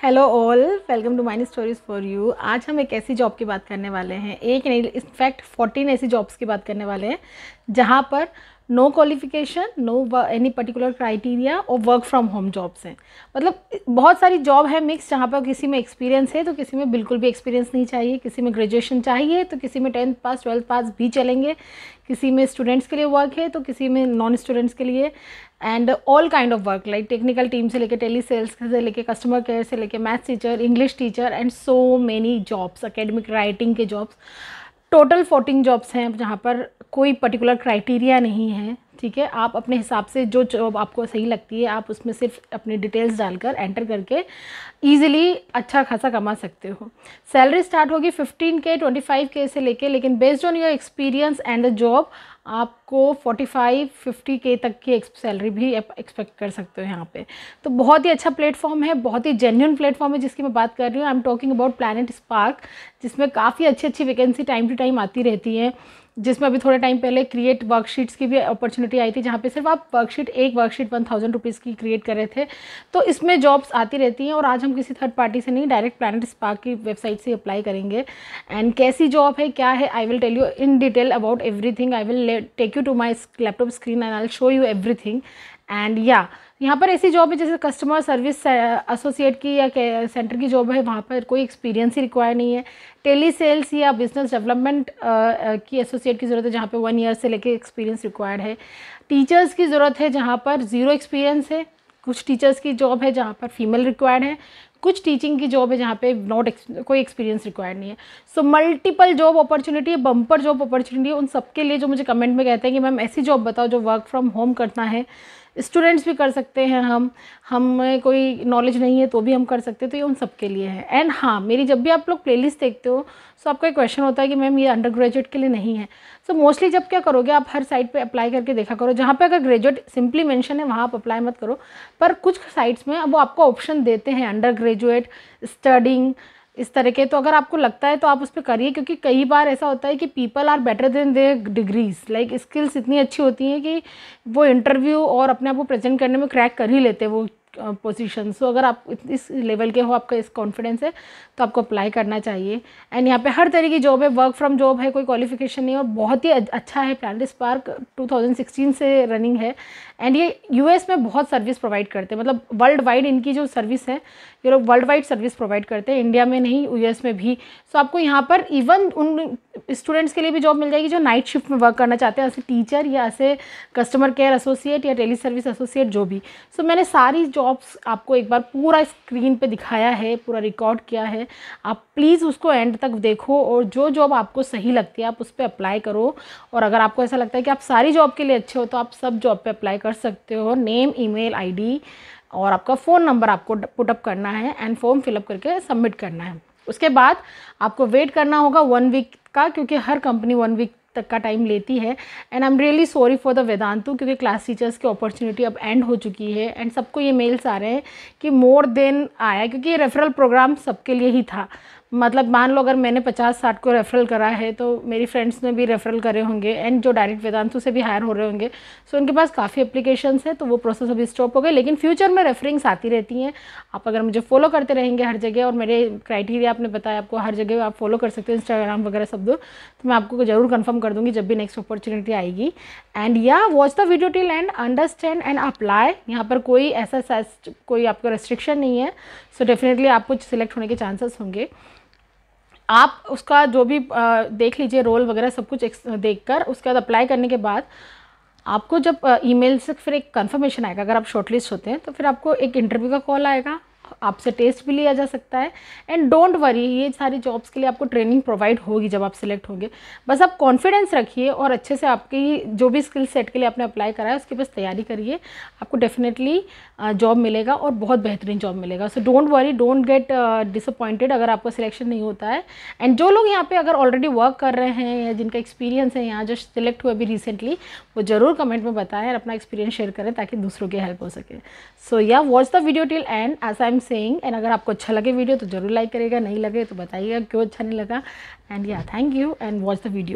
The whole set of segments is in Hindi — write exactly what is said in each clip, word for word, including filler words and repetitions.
हेलो ऑल, वेलकम टू माइनी स्टोरीज फॉर यू। आज हम एक ऐसी जॉब की बात करने वाले हैं, एक नहीं इनफैक्ट फोर्टीन ऐसी जॉब्स की बात करने वाले हैं जहां पर no qualification, no any particular criteria और वर्क फ्रॉम होम जॉब्स हैं। मतलब बहुत सारी जॉब है मिक्स, जहाँ पर किसी में एक्सपीरियंस है तो किसी में बिल्कुल भी एक्सपीरियंस नहीं चाहिए, किसी में ग्रेजुएशन चाहिए तो किसी में टेंथ पास ट्वेल्थ पास भी चलेंगे, किसी में स्टूडेंट्स के लिए वर्क है तो किसी में नॉन स्टूडेंट्स के लिए। And all kind of work like technical team से लेके टेली सेल्स से लेके कस्टमर केयर से लेके maths teacher, English teacher and so many jobs, academic writing के जॉब्स। टोटल फोर्टीन जॉब्स हैं जहाँ पर कोई पर्टिकुलर क्राइटेरिया नहीं है। ठीक है, आप अपने हिसाब से जो जॉब आपको सही लगती है आप उसमें सिर्फ अपनी डिटेल्स डालकर एंटर करके ईजिली अच्छा खासा कमा सकते हो। सैलरी स्टार्ट होगी fifteen K twenty five K से लेके, लेकिन based on your experience and the job आपको फोर्टी फाइव फिफ्टी के तक की सैलरी भी एक्सपेक्ट कर सकते हो यहाँ पे। तो बहुत ही अच्छा प्लेटफॉर्म है, बहुत ही जेन्युइन प्लेटफॉर्म है जिसकी मैं बात कर रही हूँ। I am talking about Planet Spark, जिसमें काफ़ी अच्छी अच्छी वैकेंसी टाइम टू टाइम आती रहती है। जिसमें अभी थोड़े टाइम पहले क्रिएट वर्कशीट्स की भी अपॉर्चुनिटी आई थी, जहाँ पे सिर्फ आप वर्कशीट एक वर्कशीट वन थाउजेंड रुपीज़ की क्रिएट कर रहे थे। तो इसमें जॉब्स आती रहती हैं और आज हम किसी थर्ड पार्टी से नहीं, डायरेक्ट प्लैनेट स्पार्क की वेबसाइट से अप्लाई करेंगे। एंड कैसी जॉब है, क्या है, I will tell you in detail about everything. I will take you to my laptop screen and I will show you everything. And या यहाँ पर ऐसी जॉब है जैसे कस्टमर सर्विस एसोसिएट की या सेंटर की जॉब है, वहाँ पर कोई एक्सपीरियंस ही रिक्वायर नहीं है। टेली सेल्स या बिजनेस डेवलपमेंट की एसोसिएट की ज़रूरत है, जहाँ पे वन ईयर से लेके एक्सपीरियंस रिक्वायर्ड है। टीचर्स की ज़रूरत है जहाँ पर ज़ीरो एक्सपीरियंस है। कुछ टीचर्स की जॉब है जहाँ पर फीमेल रिक्वायर्ड है, कुछ टीचिंग की जॉब है जहाँ पे नॉट कोई एक्सपीरियंस रिक्वायर्ड नहीं है। सो मल्टीपल जॉब अपॉर्चुनिटी है, बम्पर जॉब अपॉर्चुनिटी है उन सबके लिए जो मुझे कमेंट में कहते हैं कि मैम ऐसी जॉब बताओ जो वर्क फ्रॉम होम करना है, स्टूडेंट्स भी कर सकते हैं, हम हमें कोई नॉलेज नहीं है तो भी हम कर सकते हैं, तो ये उन सब के लिए है। एंड हाँ, मेरी जब भी आप लोग प्लेलिस्ट देखते हो सो आपका एक क्वेश्चन होता है कि मैम ये अंडर ग्रेजुएट के लिए नहीं है। सो मोस्टली जब क्या करोगे, आप हर साइट पे अप्लाई करके देखा करो, जहाँ पे अगर ग्रेजुएट सिंपली मेंशन है वहाँ आप अप्लाई मत करो। पर कुछ साइट्स में अब वो आपको ऑप्शन देते हैं अंडर ग्रेजुएट, स्टडिंग, इस तरह के। तो अगर आपको लगता है तो आप उस पर करिए, क्योंकि कई बार ऐसा होता है कि people are better than their degrees, like skills इतनी अच्छी होती हैं कि वो इंटरव्यू और अपने आप को प्रेजेंट करने में क्रैक कर ही लेते हैं वो पोजीशन। सो अगर आप इस लेवल के हो, आपका इस कॉन्फिडेंस है, तो आपको अप्लाई करना चाहिए। एंड यहाँ पे हर तरह की जॉब है, वर्क फ्रॉम जॉब है, कोई क्वालिफिकेशन नहीं है और बहुत ही अच्छा है। Planet Spark two thousand sixteen से रनिंग है एंड ये यूएस में बहुत सर्विस प्रोवाइड करते हैं, मतलब वर्ल्ड वाइड इनकी जो सर्विस है ये लोग वर्ल्ड वाइड सर्विस प्रोवाइड करते हैं, इंडिया में नहीं यूएस में भी। सो आपको यहाँ पर इवन उन स्टूडेंट्स के लिए भी जॉब मिल जाएगी जो नाइट शिफ्ट में वर्क करना चाहते हैं, ऐसे टीचर या ऐसे कस्टमर केयर एसोसिएट या टेली सर्विस एसोसिएट जो भी। सो so, मैंने सारी जॉब्स आपको एक बार पूरा स्क्रीन पे दिखाया है, पूरा रिकॉर्ड किया है। आप प्लीज़ उसको एंड तक देखो और जो जॉब आपको सही लगती है आप उस पर अप्लाई करो। और अगर आपको ऐसा लगता है कि आप सारी जॉब के लिए अच्छे हो तो आप सब जॉब पे अप्लाई कर सकते हो। नेम, ईमेल आईडी और आपका फ़ोन नंबर आपको पुटअप करना है एंड फॉर्म फिलअप करके सबमिट करना है। उसके बाद आपको वेट करना होगा वन वीक का, क्योंकि हर कंपनी वन वीक तक का टाइम लेती है। And I am really sorry for the Vedantu, क्योंकि क्लास टीचर्स की अपॉर्चुनिटी अब एंड हो चुकी है एंड सबको ये मेल्स आ रहे हैं कि मोर देन आया, क्योंकि ये रेफरल प्रोग्राम सबके लिए ही था। मतलब मान लो अगर मैंने पचास साठ को रेफरल करा है तो मेरी फ्रेंड्स ने भी रेफरल करे होंगे एंड जो डायरेक्ट वेदांतु से भी हायर हो रहे होंगे, सो उनके पास काफ़ी एप्लीकेशंस है, तो वो प्रोसेस अभी स्टॉप हो गए। लेकिन फ्यूचर में रेफरिंग्स आती रहती हैं। आप अगर मुझे फॉलो करते रहेंगे हर जगह, और मेरे क्राइटेरिया आपने बताया आपको हर जगह आप फॉलो कर सकते हो, इंस्टाग्राम वगैरह सब दो, तो मैं आपको ज़रूर कन्फर्म कर दूँगी जब भी नेक्स्ट अपॉर्चुनिटी आएगी। And yeah watch the video till end, understand and apply. यहाँ पर कोई ऐसा कोई आपका रेस्ट्रिक्शन नहीं है, सो डेफिनेटली आपको सिलेक्ट होने के चांसेस होंगे। आप उसका जो भी आ, देख लीजिए रोल वगैरह सब कुछ देखकर, उसके बाद अप्लाई करने के बाद आपको जब ईमेल से फिर एक कंफर्मेशन आएगा, अगर आप शॉर्टलिस्ट होते हैं तो फिर आपको एक इंटरव्यू का कॉल आएगा, आपसे टेस्ट भी लिया जा सकता है। एंड डोंट वरी, ये सारी जॉब्स के लिए आपको ट्रेनिंग प्रोवाइड होगी जब आप सिलेक्ट होंगे। बस आप कॉन्फिडेंस रखिए और अच्छे से आपकी जो भी स्किल सेट के लिए आपने अप्लाई करा है उसकी बस तैयारी करिए, आपको डेफिनेटली जॉब मिलेगा और बहुत बेहतरीन जॉब मिलेगा। So don't worry, don't get disappointed अगर आपका सिलेक्शन नहीं होता है। एंड जो लोग यहाँ पे अगर ऑलरेडी वर्क कर रहे हैं या जिनका एक्सपीरियंस है यहाँ जो सिलेक्ट हुए अभी रिसेंटली, वो ज़रूर कमेंट में बताएं और अपना एक्सपीरियंस शेयर करें ताकि दूसरों की हेल्प हो सके। So yeah watch the video till end as I am saying. And अगर आपको अच्छा लगे वीडियो तो ज़रूर लाइक करेगा, नहीं लगे तो बताइएगा क्यों अच्छा नहीं लगा। And yeah thank you and watch the video.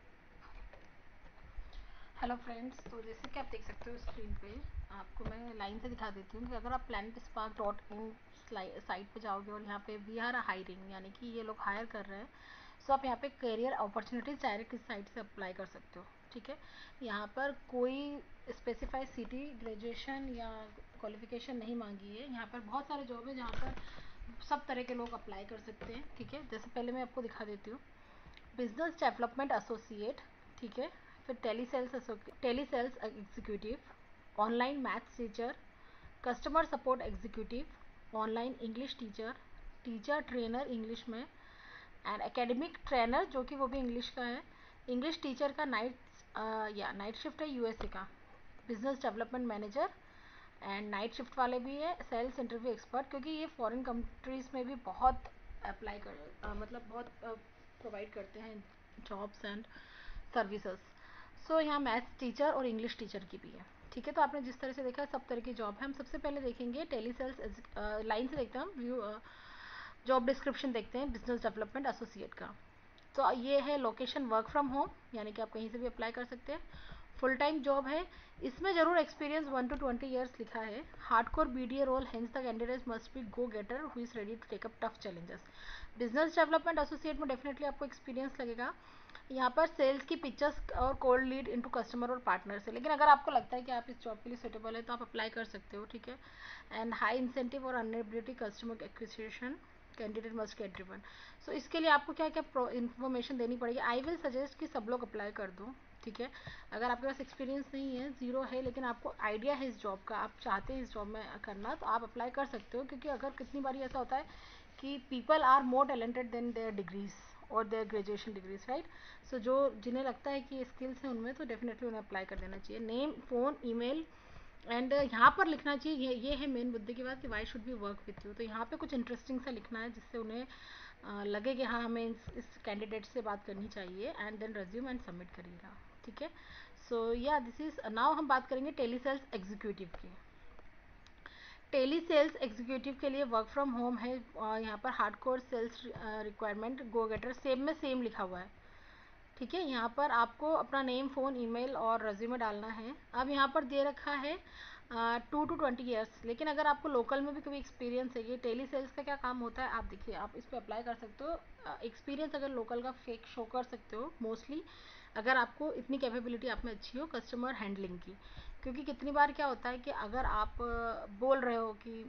Hello friends, तो जैसे कि आप देख सकते हो स्क्रीन पे, आपको मैं लाइन से दिखा देती हूँ कि अगर आप Planet Spark dot in site पे जाओगे और यहाँ पे वी आर हायरिंग यानी कि ये लोग हायर कर रहे हैं, सो आप यहाँ पे करियर अपॉर्चुनिटीज़ डायरेक्ट इस साइट से अप्लाई कर सकते हो। ठीक है, यहाँ पर कोई स्पेसिफाइड सिटी, ग्रेजुएशन या क्वालिफिकेशन नहीं मांगी है। यहाँ पर बहुत सारे जॉब है जहाँ पर सब तरह के लोग अप्लाई कर सकते हैं। ठीक है, जैसे पहले मैं आपको दिखा देती हूँ, बिजनेस डेवलपमेंट एसोसिएट, ठीक है, फिर tele sales tele sales executive, online maths teacher, customer support executive, online English teacher, teacher trainer English में, एंड एकेडमिक ट्रेनर जो कि वो भी इंग्लिश का है, इंग्लिश टीचर का नाइट या नाइट शिफ्ट है यूएसए का, business development manager and night shift वाले भी है, सेल्स इंटरव्यू एक्सपर्ट, क्योंकि ये फॉरेन कंट्रीज़ में भी बहुत अप्लाई कर uh, मतलब बहुत प्रोवाइड uh, करते हैं जॉब्स एंड सर्विसेज। सो यहाँ मैथ्स टीचर और इंग्लिश टीचर की भी है। ठीक है, तो आपने जिस तरह से देखा सब तरह की जॉब है। हम सबसे पहले देखेंगे टेली सेल्स लाइन से देखते हैं हम व्यू जॉब डिस्क्रिप्शन देखते हैं बिजनेस डेवलपमेंट एसोसिएट का। तो ये है लोकेशन वर्क फ्रॉम होम, यानी कि आप कहीं से भी अप्लाई कर सकते हैं। फुल टाइम जॉब है, इसमें जरूर experience one two twenty years लिखा है। Hardcore BDA role, hence the candidate must be go getter who is ready to take up tough challenges. Business development associate में डेफिनेटली आपको एक्सपीरियंस लगेगा। यहाँ पर सेल्स की पिक्चर्स और कोल्ड लीड इनटू कस्टमर और पार्टनर से, लेकिन अगर आपको लगता है कि आप इस जॉब के लिए सुटेबल है तो आप अप्लाई कर सकते हो। ठीक है, एंड हाई इंसेंटिव और inability customer acquisition, candidate must get driven. So इसके लिए आपको क्या क्या इन्फॉर्मेशन देनी पड़ेगी। आई विल सजेस्ट कि सब लोग अप्लाई कर दो। ठीक है, अगर आपके पास एक्सपीरियंस नहीं है, ज़ीरो है, लेकिन आपको आइडिया है इस जॉब का, आप चाहते हैं इस जॉब में करना, तो आप अप्लाई कर सकते हो। क्योंकि अगर कितनी बार ऐसा होता है कि people are more talented than their degrees और their graduation degrees, right. So जो जिन्हें लगता है कि ये स्किल्स हैं उनमें, तो डेफिनेटली उन्हें अप्लाई कर देना चाहिए। नेम, फ़ोन, ईमेल, एंड यहाँ पर लिखना चाहिए, ये ये है मेन मुद्दे की बात कि why should be work with you. तो यहाँ पे कुछ इंटरेस्टिंग सा लिखना है जिससे उन्हें uh, लगे कि हाँ हमें इस, इस कैंडिडेट से बात करनी चाहिए, and then resume and submit करिएगा। ठीक है, सो या दिस इज नाउ हम बात करेंगे टेली सेल्स एग्जीक्यूटिव की। टेली सेल्स एग्जीक्यूटिव के लिए वर्क फ्रॉम होम है। यहाँ पर hardcore sales requirement, go getter, same में सेम लिखा हुआ है। ठीक है, यहाँ पर आपको अपना नेम, फ़ोन, ईमेल और रेज्यूमे डालना है। अब यहाँ पर दे रखा है टू टू ट्वेंटी ईयर्स, लेकिन अगर आपको लोकल में भी कभी एक्सपीरियंस है, ये टेली सेल्स का क्या काम होता है आप देखिए, आप इस पर अप्लाई कर सकते हो। एक्सपीरियंस अगर लोकल का फेक शो कर सकते हो मोस्टली, अगर आपको इतनी कैपेबिलिटी आप में अच्छी हो कस्टमर हैंडलिंग की। क्योंकि कितनी बार क्या होता है कि अगर आप बोल रहे हो कि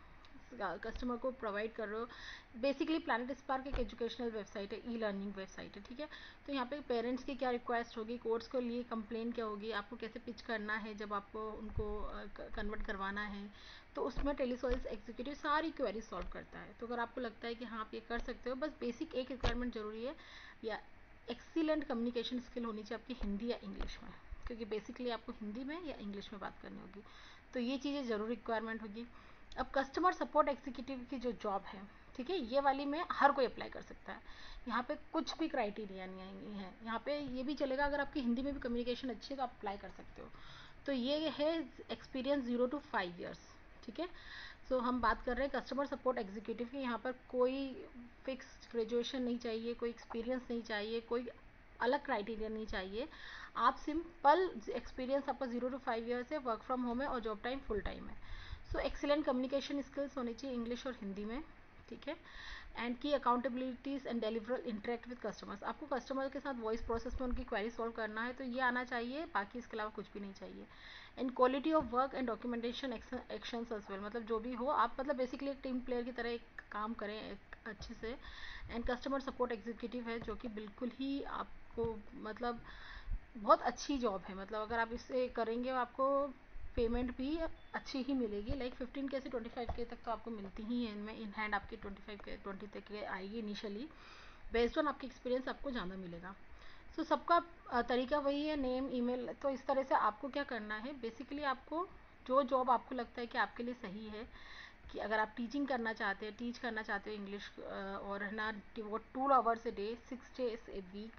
कस्टमर को प्रोवाइड कर रहे हो, बेसिकली प्लैनेट स्पार्क एक एजुकेशनल वेबसाइट है, ई लर्निंग वेबसाइट है। ठीक है, तो यहाँ पे पेरेंट्स की क्या रिक्वेस्ट होगी, कोर्स के लिए कंप्लेन क्या होगी, आपको कैसे पिच करना है जब आपको उनको कन्वर्ट करवाना है, तो उसमें टेली सेल्स एग्जीक्यूटिव सारी क्वेरी सॉल्व करता है। तो अगर आपको लगता है कि हाँ आप ये कर सकते हो, बस बेसिक एक रिक्वायरमेंट जरूरी है, या एक्सीलेंट कम्युनिकेशन स्किल होनी चाहिए आपकी हिंदी या इंग्लिश में, क्योंकि बेसिकली आपको हिंदी में या इंग्लिश में बात करनी होगी। तो ये चीज़ें ज़रूर रिक्वायरमेंट होगी। अब कस्टमर सपोर्ट एग्जीक्यूटिव की जो जॉब है, ठीक है, ये वाली में हर कोई अप्लाई कर सकता है। यहाँ पे कुछ भी क्राइटेरिया नहीं है, यहाँ पे ये भी चलेगा अगर आपकी हिंदी में भी कम्युनिकेशन अच्छी है तो आप अप्लाई कर सकते हो। तो ये है experience zero to five years. ठीक है, सो हम बात कर रहे हैं कस्टमर सपोर्ट एग्जीक्यूटिव की। यहाँ पर कोई फिक्स ग्रेजुएशन नहीं चाहिए, कोई एक्सपीरियंस नहीं चाहिए, कोई अलग क्राइटेरिया नहीं चाहिए। आप सिंपल एक्सपीरियंस आपका जीरो टू फाइव ईयर्स है, वर्क फ्रॉम होम है और जॉब टाइम फुल टाइम है। सो एक्सीलेंट कम्युनिकेशन स्किल्स होनी चाहिए इंग्लिश और हिंदी में। ठीक है, and key accountabilities and deliverable interact with customers, आपको कस्टमर के साथ वॉइस प्रोसेस में उनकी क्वेरी सॉल्व करना है, तो ये आना चाहिए, बाकी इसके अलावा कुछ भी नहीं चाहिए। And quality of work and documentation actions as well, मतलब जो भी हो आप, मतलब बेसिकली एक टीम प्लेयर की तरह एक काम करें एक अच्छे से। एंड कस्टमर सपोर्ट एग्जीक्यूटिव है जो कि बिल्कुल ही आपको मतलब बहुत अच्छी जॉब है, मतलब अगर आप इसे करेंगे आपको पेमेंट भी अच्छी ही मिलेगी, लाइक फिफ्टीन के से ट्वेंटी फाइव के तक तो आपको मिलती ही है इनमें, इन हैंड आपकी ट्वेंटी फाइव के ट्वेंटी तक के आएगी इनिशियली, बेस्ड ऑन आपकी एक्सपीरियंस आपको ज़्यादा मिलेगा। सो so, सबका तरीका वही है, नेम, ईमेल। तो इस तरह से आपको क्या करना है, बेसिकली आपको जो जॉब आपको लगता है कि आपके लिए सही है, कि अगर आप टीचिंग करना चाहते हैं, टीच करना चाहते हो इंग्लिश, और है ना वो two hours a day, six days a week,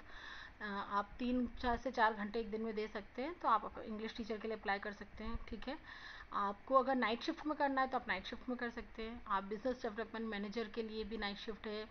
आप तीन चार से चार घंटे एक दिन में दे सकते हैं, तो आप इंग्लिश टीचर के लिए अप्लाई कर सकते हैं। ठीक है, आपको अगर नाइट शिफ्ट में करना है तो आप नाइट शिफ्ट में कर सकते हैं। आप बिजनेस डेवलपमेंट मैनेजर के लिए भी नाइट शिफ्ट है।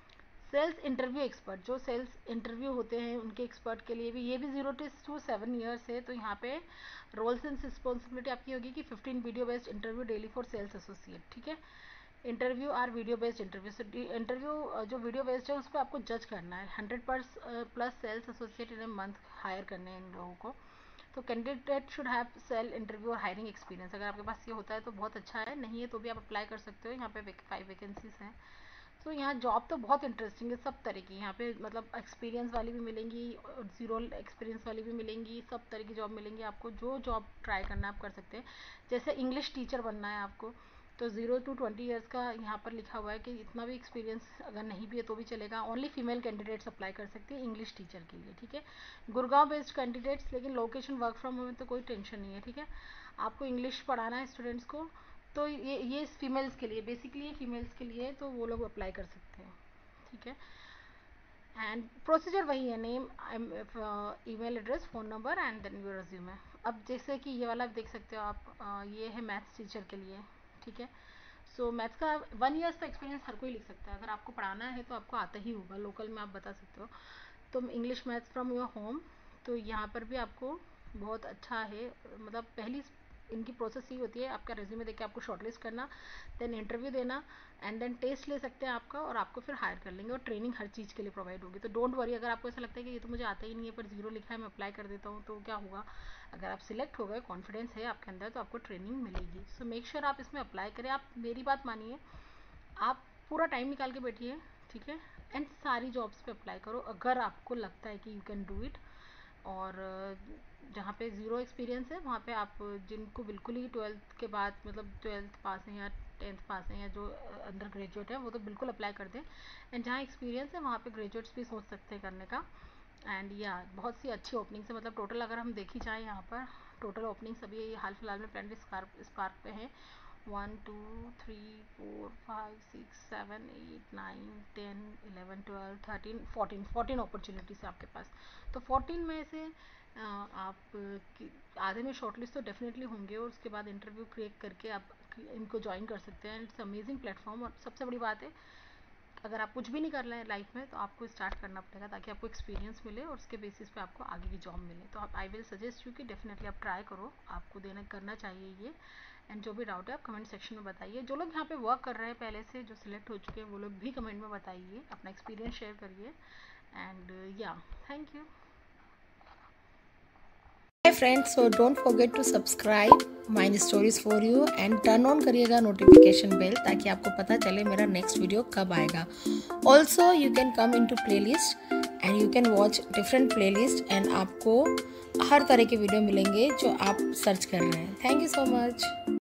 सेल्स इंटरव्यू एक्सपर्ट, जो सेल्स इंटरव्यू होते हैं उनके एक्सपर्ट के लिए भी, ये भी जीरो टू सेवन ईयर्स है। तो यहाँ पे रोल्स एंड रिस्पॉन्सिबिलिटी आपकी होगी कि fifteen video based interview daily for sales associate. ठीक है, interview are video based interview. So interview जो वीडियो बेस्ड है उस पर आपको जज करना है। Hundred plus sales associate in a month hire करने हैं इन लोगों को। तो candidate should have sale interview और हायरिंग एक्सपीरियंस। अगर आपके पास ये होता है तो बहुत अच्छा है, नहीं है तो भी आप अप्लाई कर सकते हो। यहाँ पे फाइव वैकेंसीज हैं। तो यहाँ जॉब तो बहुत इंटरेस्टिंग है, सब तरह की यहाँ पे मतलब एक्सपीरियंस वाली भी मिलेंगी और ज़ीरो एक्सपीरियंस वाली भी मिलेंगी, सब तरह की जॉब मिलेंगी आपको। जो जॉब ट्राई करना आप कर सकते हैं। जैसे इंग्लिश टीचर बनना है आपको तो ज़ीरो टू ट्वेंटी ईयर्स का यहाँ पर लिखा हुआ है कि इतना भी एक्सपीरियंस अगर नहीं भी है तो भी चलेगा। ओनली फीमेल कैंडिडेट्स अप्लाई कर सकते हैं इंग्लिश टीचर के लिए, ठीक है। गुड़गांव बेस्ड कैंडिडेट्स, लेकिन लोकेशन वर्क फ्रॉम होम में तो कोई टेंशन नहीं है, ठीक है। आपको इंग्लिश पढ़ाना है स्टूडेंट्स को, तो ये ये फीमेल्स के लिए, बेसिकली फीमेल्स के लिए, तो वो लोग अप्लाई कर सकते हैं, ठीक है। एंड प्रोसीजर वही है, name, email address, phone number and then your resume. अब जैसे कि ये वाला देख सकते हो आप, uh, ये है मैथ्स टीचर के लिए, ठीक है। सो so, मैथ्स का वन ईयर्स का एक्सपीरियंस हर कोई लिख सकता है। अगर आपको पढ़ाना है तो आपको आता ही होगा, लोकल में आप बता सकते हो। तो English maths from your home, तो यहाँ पर भी आपको बहुत अच्छा है। मतलब पहली इनकी प्रोसेस ही होती है, आपका रेज्यूमे देख के आपको शॉर्टलिस्ट करना, देन इंटरव्यू देना एंड देन टेस्ट ले सकते हैं आपका, और आपको फिर हायर कर लेंगे और ट्रेनिंग हर चीज़ के लिए प्रोवाइड होगी। तो डोंट वरी, अगर आपको ऐसा लगता है कि ये तो मुझे आता ही नहीं है पर जीरो लिखा है मैं अप्लाई कर देता हूँ, तो क्या होगा, अगर आप सिलेक्ट हो गए, कॉन्फिडेंस है आपके अंदर, तो आपको ट्रेनिंग मिलेगी। सो मेक श्योर आप इसमें अप्लाई करें। आप मेरी बात मानिए, आप पूरा टाइम निकाल के बैठिए, ठीक है, एंड सारी जॉब्स पे अप्लाई करो अगर आपको लगता है कि यू कैन डू इट। और जहाँ पे ज़ीरो एक्सपीरियंस है वहाँ पे आप, जिनको बिल्कुल ही ट्वेल्थ के बाद मतलब ट्वेल्थ पास हैं या टेंथ पास हैं या जो अंडर ग्रेजुएट है, वो तो बिल्कुल अप्लाई कर दें। एंड जहाँ एक्सपीरियंस है वहाँ पे ग्रेजुएट्स भी सोच सकते हैं करने का। एंड या बहुत सी अच्छी ओपनिंग्स है, मतलब टोटल अगर हम देखी जाए यहाँ पर टोटल ओपनिंग्स अभी हाल फिलहाल में प्लानिट स्पार्क स्पार्क पे है। One two three four five six seven eight nine ten eleven twelve thirteen fourteen fourteen opportunities है आपके पास। तो फोर्टीन में से आप आधे में शॉर्टलिस्ट तो डेफिनेटली होंगे, और उसके बाद इंटरव्यू क्रैक करके आप इनको ज्वाइन कर सकते हैं। It's amazing platform. और सबसे बड़ी बात है, अगर आप कुछ भी नहीं कर रहे हैं लाइफ में तो आपको स्टार्ट करना पड़ेगा, ताकि आपको एक्सपीरियंस मिले और उसके बेसिस पे आपको आगे की जॉब मिले। तो आप, आई विल सजेस्ट यू कि डेफिनेटली आप ट्राई करो, आपको देना करना चाहिए ये। एंड जो भी डाउट है आप कमेंट सेक्शन में बताइए। जो लोग यहाँ पे वर्क कर रहे हैं पहले से, जो सिलेक्ट हो चुके हैं, वो लोग भी कमेंट में बताइए, अपना एक्सपीरियंस शेयर करिए। And yeah thank you. Hi friends, so don't forget to subscribe mine stories for you and turn on करिएगा नोटिफिकेशन बेल, ताकि आपको पता चले मेरा नेक्स्ट वीडियो कब आएगा। Also you can come into playlist and you can watch different playlist, एंड आपको हर तरह के वीडियो मिलेंगे जो आप सर्च कर रहे हैं। Thank you so much.